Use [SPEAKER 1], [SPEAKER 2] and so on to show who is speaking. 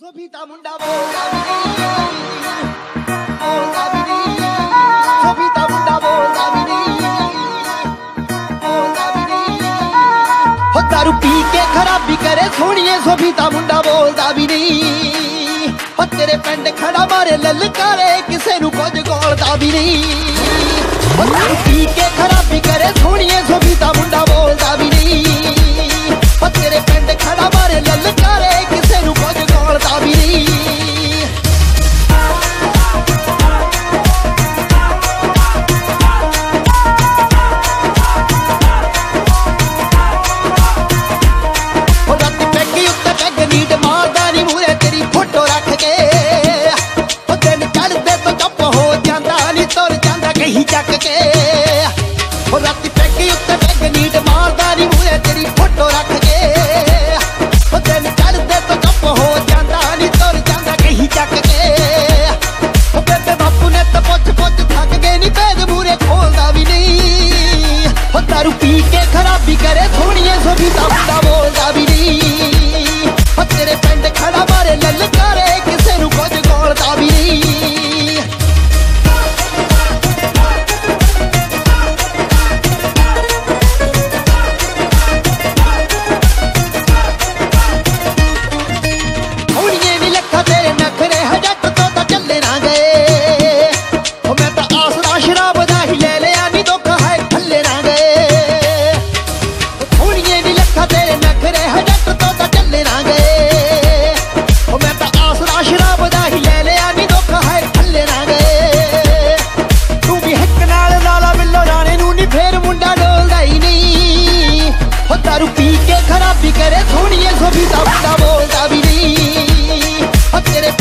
[SPEAKER 1] ਸੋਭੀਤਾ ਮੁੰਡਾ ਬੋਲਦਾ ਵੀ ਨਹੀਂ, ਬੋਲਦਾ ਵੀ ਨਹੀਂ। ਸੋਭੀਤਾ ਮੁੰਡਾ ਬੋਲਦਾ ਵੀ ਨਹੀਂ, ਬੋਲਦਾ ਵੀ ਨਹੀਂ। ਹੋ ਦਾਰੂ ਪੀ ਕੇ ਖਰਾਬੀ ਕਰੇ ਸੋਹਣੀਏ, ਸੋਭੀਤਾ ਮੁੰਡਾ ਬੋਲਦਾ ਵੀ ਨਹੀਂ। ਹੋ ਤੇਰੇ ਪਿੰਡ ਖੜਾ ਮਾਰੇ ਲਲਕਾਰੇ, ਕਿਸੇ ਨੂੰ ਕੁਝ ਗੋਲਦਾ ਵੀ ਨਹੀਂ। ਹੋ ਦਾਰੂ ਪੀ ਕੇ ਖਰਾਬੀ ਕਰੇ ਸੋਹਣੀਏ, ਸੋਭੀਤਾ ਮੁੰਡਾ ਬੋਲਦਾ ਵੀ ਨਹੀਂ। ਹੋ ਤੇਰੇ ਪਿੰਡ ਖੜਾ ਮਾਰੇ ਲਲਕਾਰੇ, ਕਿਸੇ ਨੂੰ ਕੁਝ ਗੋਲਦਾ ਵੀ ਨਹੀਂ। ਹੋ ਰਾਤੀ ਪੈਗੀ ਉੱਤੇ ਪੈਗ ਨੀਟ ਮਾਰਦਾ ਨੀ ਮੂਹਰੇ ਤੇਰੀ ਫੋਟੋ ਰੱਖ ਕੇ। ਹੋ ਦਿਨ ਚੜ੍ਹਦੇ ਤੋਂ ਚੁੱਪ ਹੋ ਜਾਂਦਾ ਨੀ, ਤੁਰ ਜਾਂਦਾ ਕਹੀਂ ਚੱਕ ਕੇ। ਹੋ ਰਾਤੀ ਪੈਗੀ ਉੱਤੇ ਪੈਗ ਨੀਟ ਮਾਰਦਾ ਨੀ ਮੂਹਰੇ ਤੇਰੀ ਫੋਟੋ ਰੱਖ ਕੇ। ਹੋ ਦਿਨ ਚੜ੍ਹਦੇ ਤੋਂ ਚੁੱਪ ਹੋ ਜਾਂਦਾ ਨੀ, ਤੁਰ ਜਾਂਦਾ ਕਹੀਂ ਚੱਕ ਕੇ। ਹੋ ਬੇਬੇ ਬਾਪੂ ਨੇ ਤਾਂ ਪੁੱਛ ਪੁੱਛ ਥੱਕ ਗਏ ਨੀ, ਭੇਦ ਮੂਹਰੇ ਖੋਲਦਾ ਵੀ ਨਹੀਂ। ਹੋ ਦਾਰੂ ਪੀ ਕੇ ਖਰਾਬੀ ਕਰੇ ਸੋਹਣੀਏ, ਸੋਭੀਤਾ ਮੁੰਡਾ ਬੋਲਦਾ ਵੀ ਨਹੀਂ। ਹੋ ਤੇਰੇ ਪਿੰਡ ਖੜਾ ਮਾਰੇ ਲਲਕਾਰੇ, ਕਿਸੇ ਨੂੰ ਕੁਝ ਗੋਲਦਾ ਵੀ ਨਹੀਂ। ਸੋਹਣੀਏ ਨੀ ਲੱਖਾਂ ਤੇਰੇ ਨਖਰੇ, ਜੱਟ ਤੋਂ ਤਾਂ ਚੱਲੇ ਨਾ ਗਏ। ਹੋ ਮੈਂ ਤਾਂ ਆਸਰਾ ਸ਼ਰਾਬ ਦਾ ਹੀ ਲੈ ਲਿਆ ਨੀ, ਦੁੱਖ ਹੈ ਥੱਲੇ ਨਾ ਗਏ। ਸੋਹਣੀਏ ਨੀ ਲੱਖਾਂ ਤੇਰੇ ਨਖਰੇ, ਜੱਟ ਤੋਂ ਤਾਂ ਚੱਲੇ ਨਾ ਗਏ। ਹੋ ਮੈਂ ਤਾਂ ਆਸਰਾ ਸ਼ਰਾਬ ਦਾ ਹੀ ਲੈ ਲਿਆ ਨੀ, ਦੁੱਖ ਹੈ ਥੱਲੇ ਨਾ ਗਏ। ਤੂੰ ਵੀ ਹਿੱਕ ਨਾਲ ਲਾਲਾ ਬਿੱਲੋ ਰਾਣੇ ਨੂੰ ਨੀ, ਫੇਰ ਮੁੰਡਾ ਡੋਲਦਾ ਹੀ ਨਹੀਂ। ਹੋ ਦਾਰੂ ਪੀ ਕੇ ਖਰਾਬੀ ਕਰੇ ਸੋਹਣੀਏ, ਸੋਭੀਤਾ ਮੁੰਡਾ ਬੋਲਦਾ ਵੀ ਨਹੀਂ। ਹੋ ਤੇਰੇ